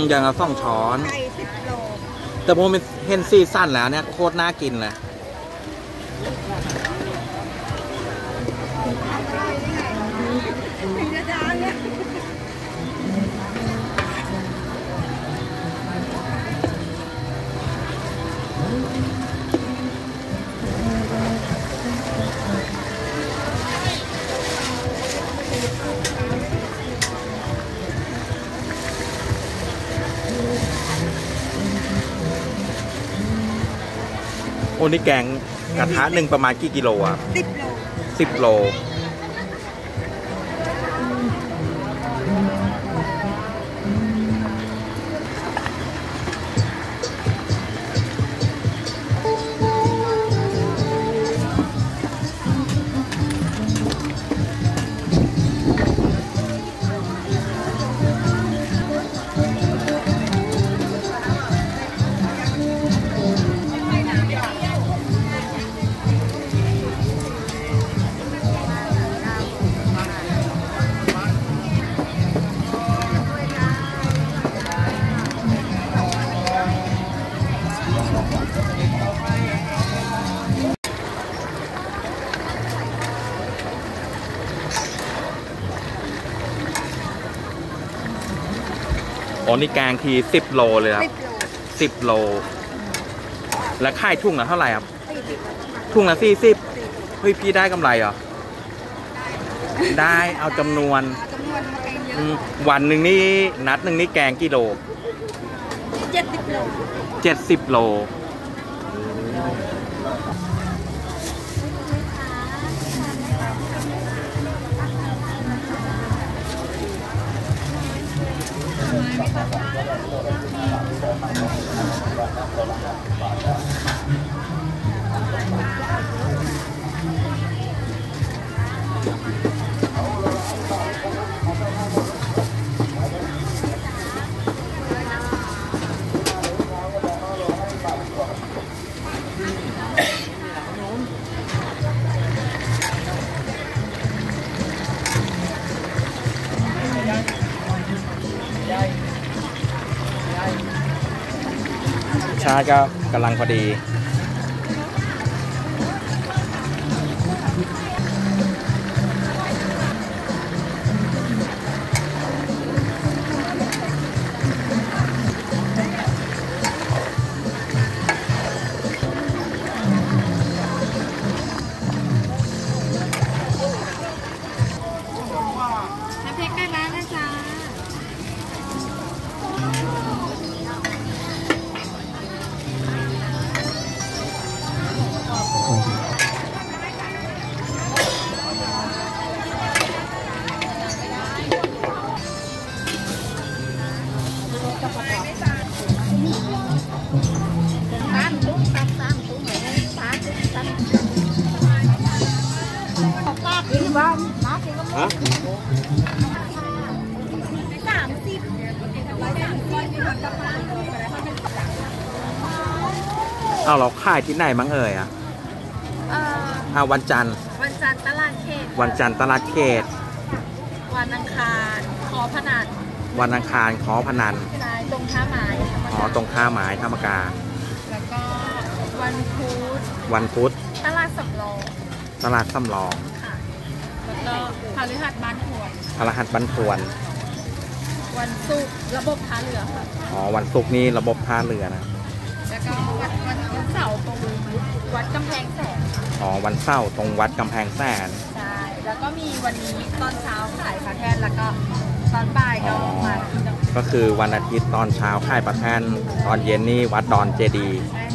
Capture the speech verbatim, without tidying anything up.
อย่างละสองช้อนไก่สิบโลแต่ผมเห็นซีซั่นแล้วเนี่ยโคตรน่ากินเลยถึงจะดังเนี่ยโอ้นี่แกงกระทะหนึ่งประมาณกี่กิโลอ่ะสิบโลสิบโลอ๋อนี่แกงทีสิบโลเลยครับสิบโลแล้วค่ายทุ่งละเท่าไหร่ครับทุ่งละสี่สิบเฮ้ยพี่ได้กำไรเหรอได้เอาจำนวนวันหนึ่งนี่นัดหนึ่งนี่แกงกี่โลเจ็ดสิบโลเจ็ดสิบโลชาก็กำลังพอดีน้ำพริกกันแล้วนะจ๊ะฮะสามสิบร้อยสามสิบเอาเราขายที่ไหนมั้งเอ่ยอ่ะอ่าวันจันทร์วันจันทร์ตลาดเขตวันจันทร์ตลาดเขตวันอังคารขอพนันวันอังคารขอพนันใช่ตรงท่าไม้อ๋อตรงท่าไม้ธรรมกาแล้วก็วันพุธวันพุธตลาดสำรองตลาดสำรองค่ะแล้วก็พฤหัสบ้านทวนพฤหัสบ้านทวนวันศุกร์ระบบท่าเรือค่ะอ๋อวันศุกร์นี้ระบบท่าเรือนะแล้วก็วันวันวันเสาร์ตรงวัดกำแพงแสนอ๋อวันเสาร์ตรงวัดกำแพงแสนใช่แล้วก็มีวันนี้ตอนเช้าขายปลาแทนแล้วก็ตอนบ่ายก็มาก็คือวันอาทิตย์ตอนเช้าขายปลาแทนตอนเย็นนี่วัดดอนเจดีใช่